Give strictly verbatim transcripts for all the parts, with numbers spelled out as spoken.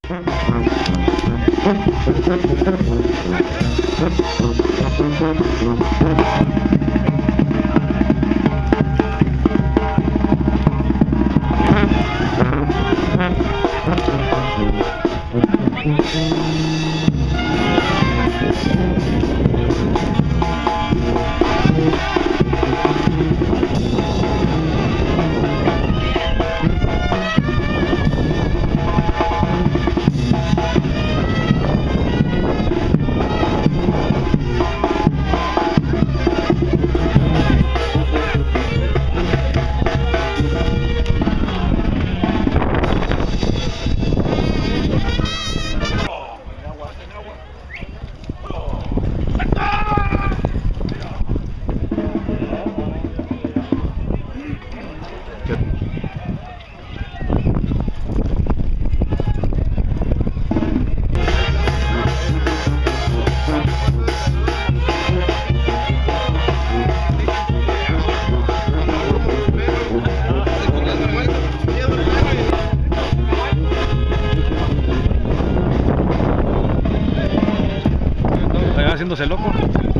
Haciéndose loco.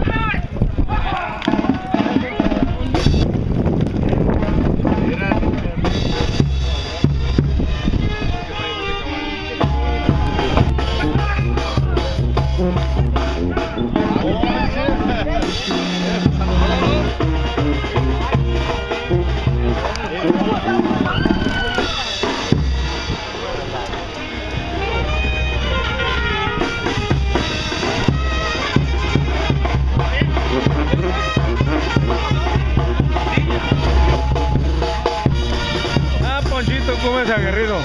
Ah, Ponchito, ¿cómo es aguerrido?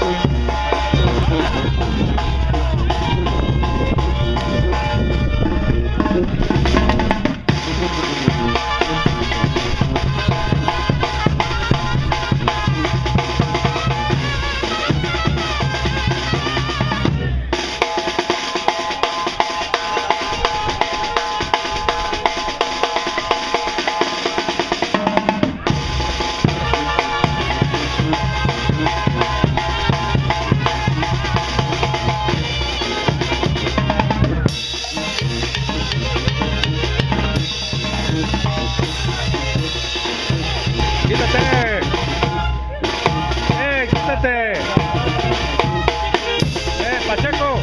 ¡Quítate! ¡Eh, quítate! ¡Eh, Pacheco!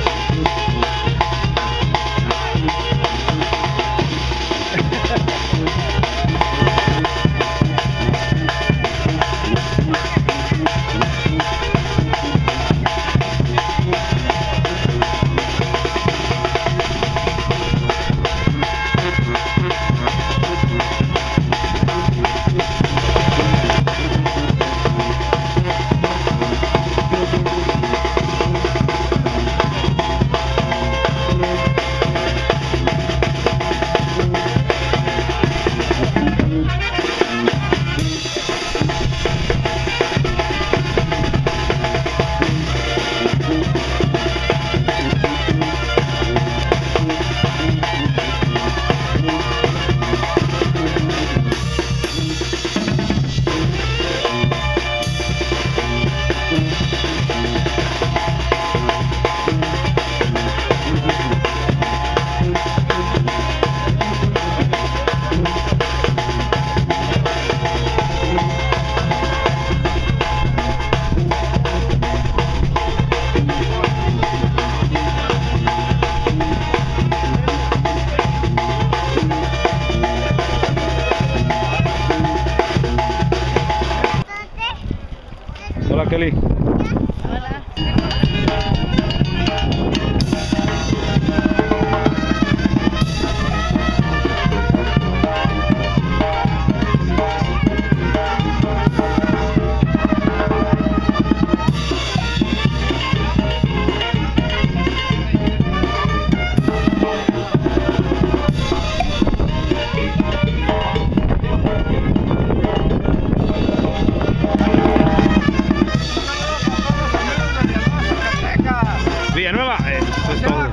Hola, Kelly. Hola. Villanueva, eh, eso es todo.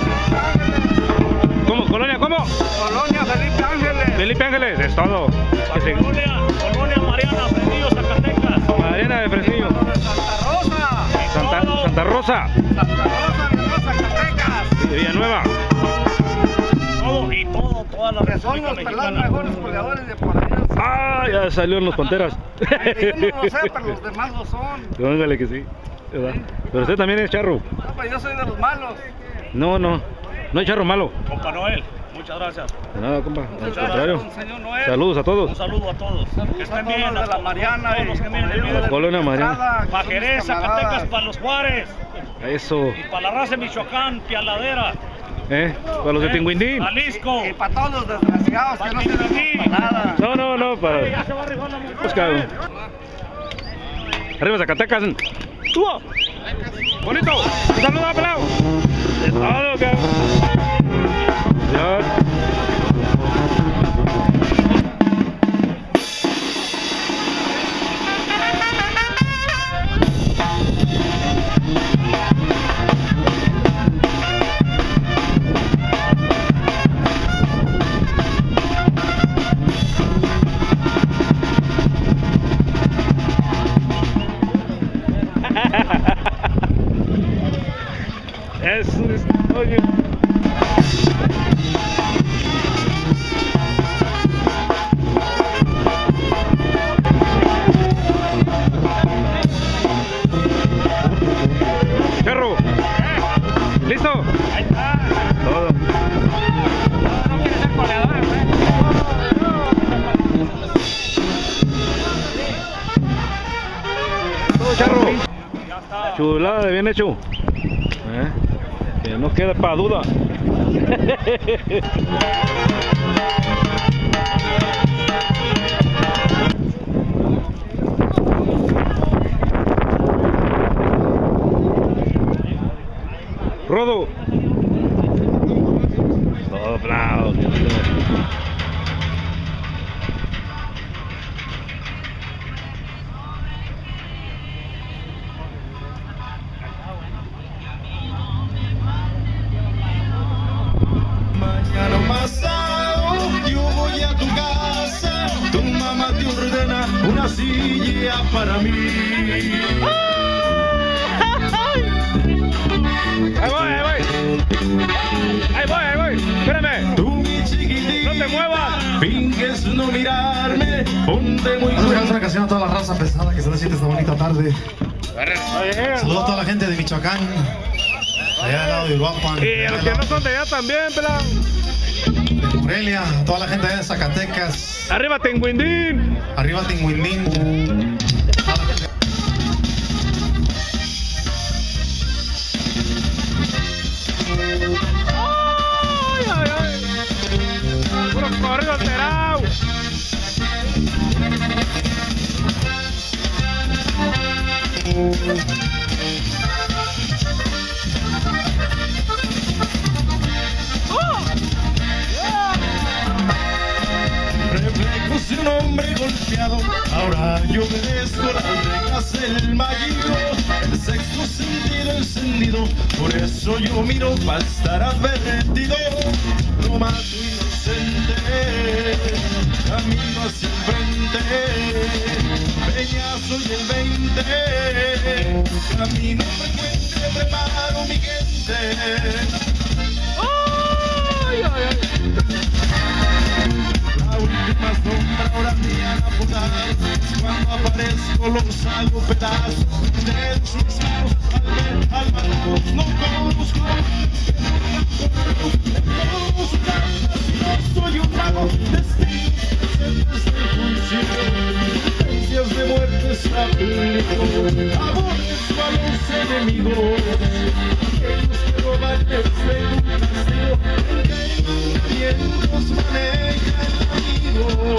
¿Cómo? ¿Colonia cómo? Colonia Felipe Ángeles. Felipe Ángeles, es todo. Que se- Colonia, Colonia Mariana, Fresnillo, Zacatecas. Mariana de Fresnillo. Santa Rosa. Santa, Santa Rosa. Santa Rosa, Villanueva, Zacatecas. De Villanueva. Todo y todo, todas las Que son los pelados mejores goleadores de por allá. Ah, ya salió en los Panteras. Yo no lo sé, pero los demás lo son. Póngale que sí. ¿Verdad? Pero usted también es charro. No, pues yo soy de los malos. No, no. No hay charro malo. Compa Noel, muchas gracias. De nada, compa. Al Muchas contrario. gracias, señor Noel. Saludos a Un todos. saludo a todos. Saludos Que a estén todos bien. los de la Mariana todos y los que vienen amigos de de Colonia Mariana. Estrada, que Para son Jerez, mis camaradas. Zacatecas, para los Juárez. Eso. Y para la raza de Michoacán, Pialadera, ¿Eh? Para los de ¿eh? Tinguindín. Jalisco. Y para todos los desgraciados que no sirven para nada. No, no, no. Para. Ya se va a rifar la mujer. Pues, cabrón. Arriba Zacatecas. ¡Uah! Bonito. Un saludo, pelado. De todo, cabrón. Adiós. Eso es. Oye. Perro. ¿Listo? Ahí está. Todo. No quiere ser goleador, ¿eh? Todo, charro. Ya está. Chulada de bien hecho. ¿Eh? Que no quede para duda. Rodo. Todo plano. Mañana pasado yo voy a tu casa, tu mamá te ordena una silla para mí. Ahí voy, ahí voy. Ahí voy, ahí voy. Espérame. Tú mi chiquitita, No te muevas. finges no mirarme, ponte muy Vamos a dejar bueno. otra canción a toda la raza pesada que se necesita esta bonita tarde. Saludos a toda la gente de Michoacán, allá al lado de Uruapan, Y a los que no son de allá también, pelado. de Morelia, a toda la gente allá de Zacatecas, Arriba Tinguindín. arriba Tinguindín. Toda la gente- Ay, ay, ay. Puro corrido alterado. Reflejos de un hombre golpeado, ahora yo obedezco las reglas del maligno, el sexto sentido encendido, por eso yo miro para estar advertido, no mato inocente, camino hacia el frente, peñazo y el veinte, camino frecuente, preparo mi gente. Ay, ay, ay. La última sombra ahora mía la podar, cuando aparezco los hago pedazos, de sus manos al ver al manos, no conozco, todos sus almas, no soy un mago, destino, presentes de juicio, sentencias de muerte establezco, aborrezco a los enemigos, aquellos que roban el fuego, castigo, en que vientos maneja el amigo.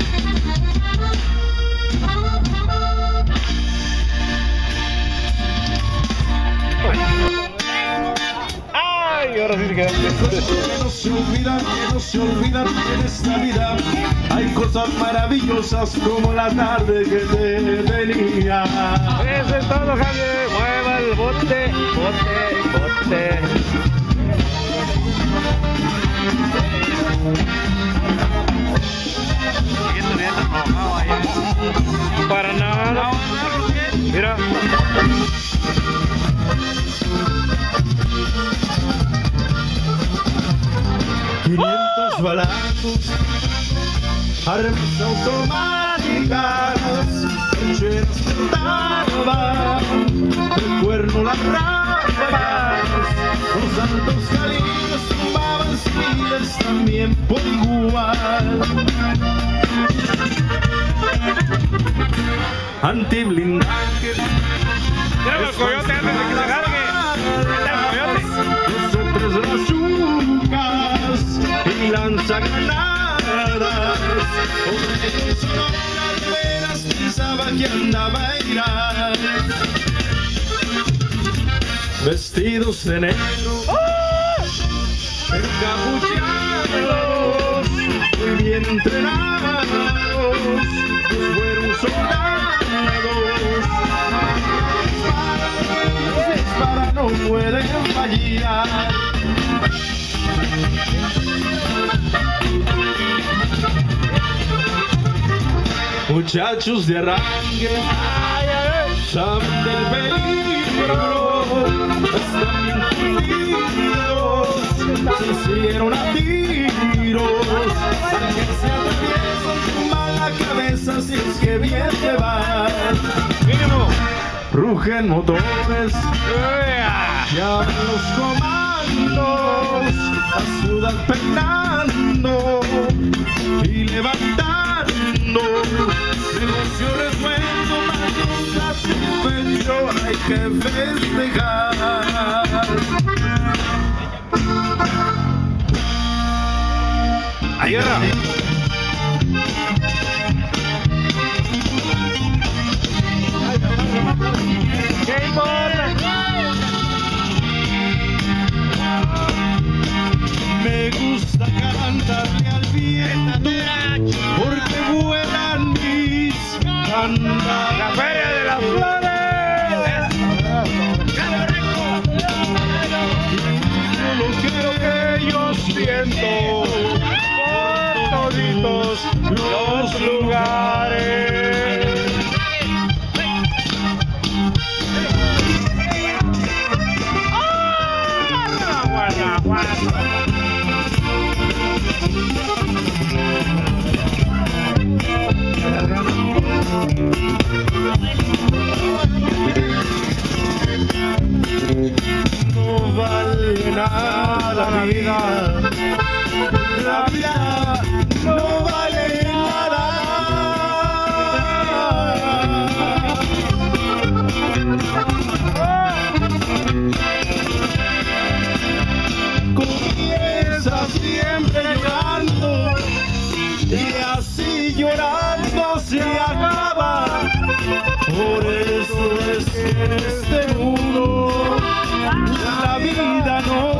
Ay, ahora sí se queda. Que no se olvidan, que no se olvidan que en esta vida hay cosas maravillosas como la tarde que te tenía. Eso es todo, Javier. Mueva el bote, bote, bote. Para nada. Mira. balazos, armas automáticas, trincheras flotaban, el cuerno las ráfagas, los altos calibres tumbaban civiles también por igual. Antiblindaje, Tírame el coyote antes de que se largue. Está el coyote. nosotros las yucas y lanzagranadas. Obreros sonoras veras pensaba que andaba a Irán, vestidos de negro, encapuchados, muy bien entrenados, pues fueron soldados. Para no pueden fallar. Muchachos de arranque, saben del peligro, están bien fundidos, se hicieron a tiros, a que se atraviesan, tumban la cabeza si es que bien te van. Mínimo. Rugen motores, llaman los comandos, la ciudad peinando y levantando. Negocio resuelto, más satisfecho, hay que festejar. ¡A guerra! Me gusta cantarle al viento porque vuelan mis candados. ¡La Feria de las Flores! Yo lo quiero que yo siento por toditos los lugares. No vale nada la vida, la vida no vale nada. Comienza siempre llorando y así llorando se acaba. Por eso es que en este mundo la vida no